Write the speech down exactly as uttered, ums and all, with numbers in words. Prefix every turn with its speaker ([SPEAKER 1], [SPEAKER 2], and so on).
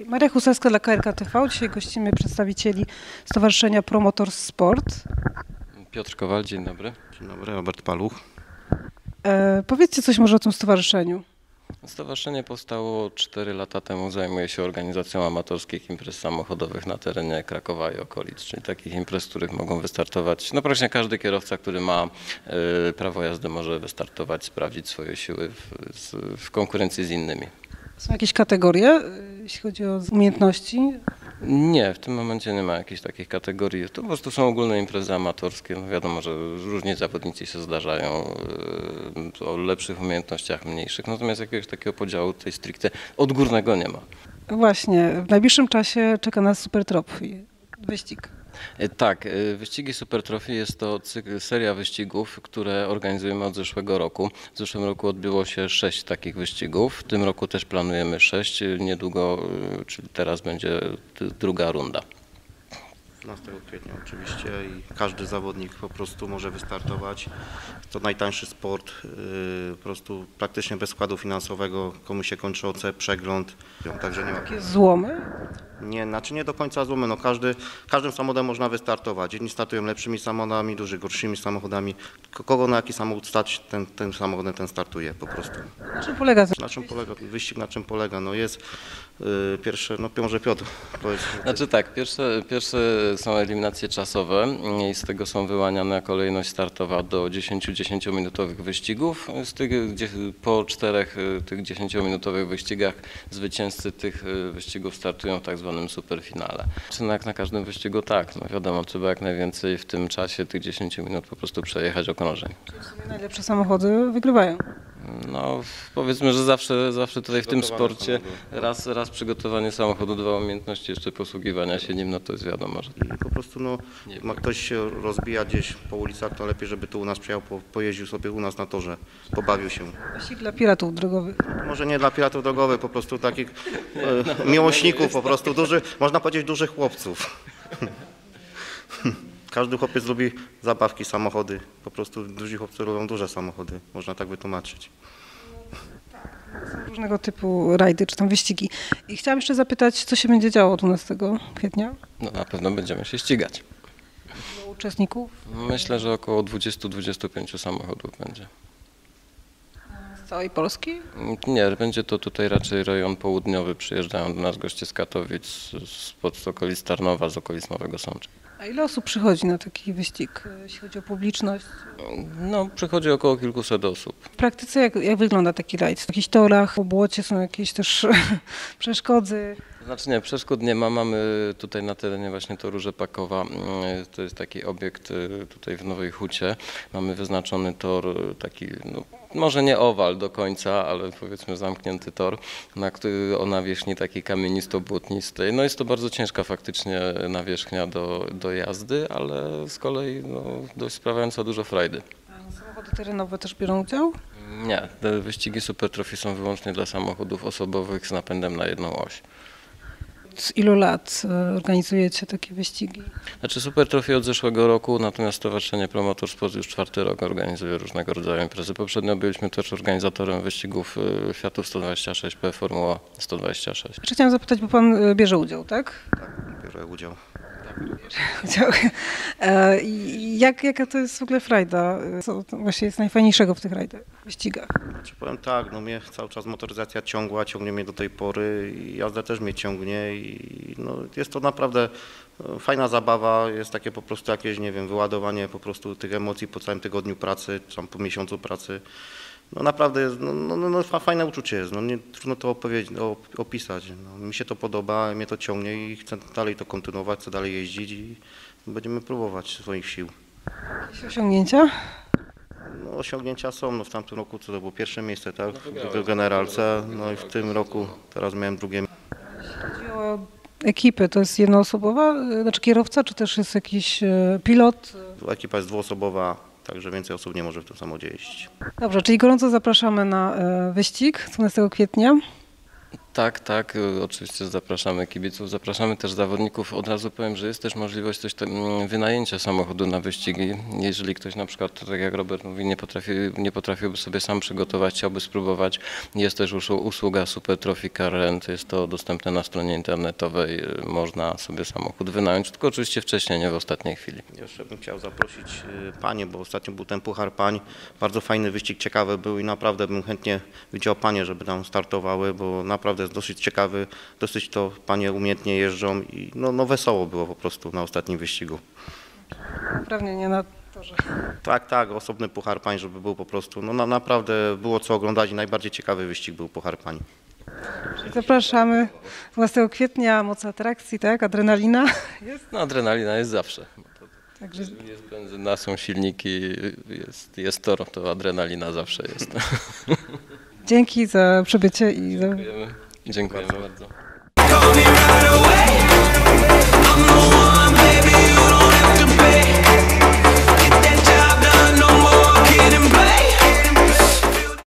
[SPEAKER 1] Maria Husarska dla K R K T V. Dzisiaj gościmy przedstawicieli Stowarzyszenia Promotor Sport.
[SPEAKER 2] Piotr Kowal, dzień dobry.
[SPEAKER 3] Dzień dobry, Robert Paluch.
[SPEAKER 1] E, powiedzcie coś może o tym stowarzyszeniu.
[SPEAKER 2] Stowarzyszenie powstało cztery lata temu, zajmuje się organizacją amatorskich imprez samochodowych na terenie Krakowa i okolic, czyli takich imprez, w których mogą wystartować, no praktycznie każdy kierowca, który ma y, prawo jazdy, może wystartować, sprawdzić swoje siły w, z, w konkurencji z innymi.
[SPEAKER 1] Są jakieś kategorie, jeśli chodzi o umiejętności?
[SPEAKER 2] Nie, w tym momencie nie ma jakichś takich kategorii. To po prostu są ogólne imprezy amatorskie. No wiadomo, że różni zawodnicy się zdarzają yy, o lepszych umiejętnościach, mniejszych. Natomiast jakiegoś takiego podziału tutaj stricte odgórnego nie ma.
[SPEAKER 1] Właśnie, w najbliższym czasie czeka nas Super Trophy, wyścig.
[SPEAKER 2] Tak, wyścigi Super Trophy jest to cykl, seria wyścigów, które organizujemy od zeszłego roku. W zeszłym roku odbyło się sześć takich wyścigów, w tym roku też planujemy sześć, niedługo, czyli teraz będzie druga runda.
[SPEAKER 3] piętnastego kwietnia oczywiście i każdy zawodnik po prostu może wystartować. To najtańszy sport, yy, po prostu praktycznie bez składu finansowego, komu się kończy O C, przegląd, także nie ma.
[SPEAKER 1] Jakieś złomy?
[SPEAKER 3] Nie, znaczy nie do końca złomy, no każdy, każdym samochodem można wystartować. Jedni startują lepszymi samochodami, duży, gorszymi samochodami. Kogo na jaki samochód stać, ten, ten samochodem ten startuje po prostu.
[SPEAKER 1] Na czym polega?
[SPEAKER 3] Na czym polega wyścig, na czym polega? No jest yy, pierwsze, no może Piotr powiedz.
[SPEAKER 2] Znaczy tak, pierwsze, pierwsze są eliminacje czasowe i z tego są wyłaniane kolejność startowa do dziesięciu dziesięciominutowych wyścigów. Z tych, gdzie, po czterech tych dziesięciominutowych wyścigach zwycięzcy tych wyścigów startują w tak zwanym superfinale. Czy jak na każdym wyścigu tak, no wiadomo, trzeba jak najwięcej w tym czasie tych dziesięciu minut po prostu przejechać okrążeń.
[SPEAKER 1] Czyli w sumie najlepsze samochody wygrywają.
[SPEAKER 2] No powiedzmy, że zawsze, zawsze tutaj w tym sporcie raz, raz przygotowanie samochodu, dwa umiejętności jeszcze posługiwania się nim, no to jest wiadomo, że...
[SPEAKER 3] I po prostu no, ma ktoś się rozbija gdzieś po ulicach, to lepiej, żeby tu u nas przyjechał, po, pojeździł sobie u nas na torze, pobawił się.
[SPEAKER 1] Wyścig dla piratów drogowych.
[SPEAKER 3] Może nie dla piratów drogowych, po prostu takich e, miłośników, po prostu duży, można powiedzieć dużych chłopców. Każdy chłopiec lubi zabawki, samochody, po prostu duzi chłopcy lubią duże samochody, można tak wytłumaczyć.
[SPEAKER 1] Są różnego typu rajdy czy tam wyścigi. I chciałam jeszcze zapytać, co się będzie działo dwunastego kwietnia?
[SPEAKER 2] No, na pewno będziemy się ścigać.
[SPEAKER 1] Do uczestników
[SPEAKER 2] Myślę, że około dwudziestu do dwudziestu pięciu samochodów będzie.
[SPEAKER 1] z całej Polski?
[SPEAKER 2] Nie, będzie to tutaj raczej rejon południowy. Przyjeżdżają do nas goście z Katowic, z okolic Tarnowa, z okolic Nowego Sącza.
[SPEAKER 1] A ile osób przychodzi na taki wyścig, jeśli chodzi o publiczność?
[SPEAKER 2] No, przychodzi około kilkuset osób.
[SPEAKER 1] W praktyce jak, jak wygląda taki rajd? W jakichś torach, po błocie są jakieś też przeszkody?
[SPEAKER 2] Znaczy nie, przeszkód nie ma. Mamy tutaj na terenie właśnie toru Rzepakowa. To jest taki obiekt tutaj w Nowej Hucie. Mamy wyznaczony tor taki, no, może nie owal do końca, ale powiedzmy zamknięty tor, na który o nawierzchni takiej kamienisto-błotnistej. No jest to bardzo ciężka faktycznie nawierzchnia do, do jazdy, ale z kolei no, dość sprawiająca dużo frajdy.
[SPEAKER 1] A samochody terenowe też biorą udział?
[SPEAKER 2] Nie, te wyścigi Super Trophy są wyłącznie dla samochodów osobowych z napędem na jedną oś.
[SPEAKER 1] Z ilu lat organizujecie takie wyścigi?
[SPEAKER 2] Znaczy Super Trophy od zeszłego roku, natomiast Stowarzyszenie Promotor Sport już czwarty rok organizuje różnego rodzaju imprezy. Poprzednio byliśmy też organizatorem wyścigów Fiatów sto dwadzieścia sześć P, Formuła sto dwadzieścia sześć.
[SPEAKER 1] Jeszcze chciałam zapytać, bo pan bierze udział, tak?
[SPEAKER 3] Tak, biorę udział.
[SPEAKER 1] Udział. E, I jak, jaka to jest w ogóle frajda? Co właśnie jest najfajniejszego w tych rajdach, wyścigach?
[SPEAKER 3] Znaczy powiem tak, no mnie cały czas motoryzacja ciągła, ciągnie mnie do tej pory i jazda też mnie ciągnie i no jest to naprawdę fajna zabawa, jest takie po prostu jakieś, nie wiem, wyładowanie po prostu tych emocji po całym tygodniu pracy, czy tam po miesiącu pracy. No naprawdę jest, no, no, no fajne uczucie jest, no nie trudno to opowiedzieć, opisać. No, mi się to podoba, mnie to ciągnie i chcę dalej to kontynuować, chcę dalej jeździć i będziemy próbować swoich sił.
[SPEAKER 1] Jakieś osiągnięcia?
[SPEAKER 3] No, osiągnięcia są, no w tamtym roku co to było pierwsze miejsce, tak, w generalce, no i w tym roku teraz miałem drugie.
[SPEAKER 1] Jeśli chodzi o ekipę, to jest jednoosobowa, znaczy kierowca, czy też jest jakiś pilot?
[SPEAKER 3] Ekipa jest dwuosobowa, także więcej osób nie może w tym samochodzie jeździć.
[SPEAKER 1] Dobrze, czyli gorąco zapraszamy na wyścig dwunastego kwietnia.
[SPEAKER 2] Tak, tak, y, oczywiście zapraszamy kibiców, zapraszamy też zawodników. Od razu powiem, że jest też możliwość coś tam, mm, wynajęcia samochodu na wyścigi. Jeżeli ktoś na przykład, tak jak Robert mówi, nie, potrafi, nie potrafiłby sobie sam przygotować, chciałby spróbować, jest też usłu- usługa Super Trophy Car Rent, jest to dostępne na stronie internetowej, y, można sobie samochód wynająć, tylko oczywiście wcześniej, nie w ostatniej chwili.
[SPEAKER 3] Jeszcze bym chciał zaprosić y, panie, bo ostatnio był ten Puchar Pań. Bardzo fajny wyścig, ciekawy był i naprawdę bym chętnie widział panie, żeby tam startowały, bo naprawdę jest dosyć ciekawy, dosyć to panie umiejętnie jeżdżą i no, no wesoło było po prostu na ostatnim wyścigu.
[SPEAKER 1] Uprawnienie na torze.
[SPEAKER 3] Tak, tak, osobny Puchar Pań, żeby był po prostu, no na, naprawdę było co oglądać i najbardziej ciekawy wyścig był Puchar Pań.
[SPEAKER 1] Zapraszamy dwunastego kwietnia, moc atrakcji, tak? Adrenalina. Jest.
[SPEAKER 2] No, adrenalina jest zawsze.
[SPEAKER 1] Także
[SPEAKER 2] Jest benzyna, są silniki, jest, jest tor, to adrenalina zawsze jest.
[SPEAKER 1] dzięki za przybycie i za
[SPEAKER 2] Dziękujemy. Dziękujemy bardzo.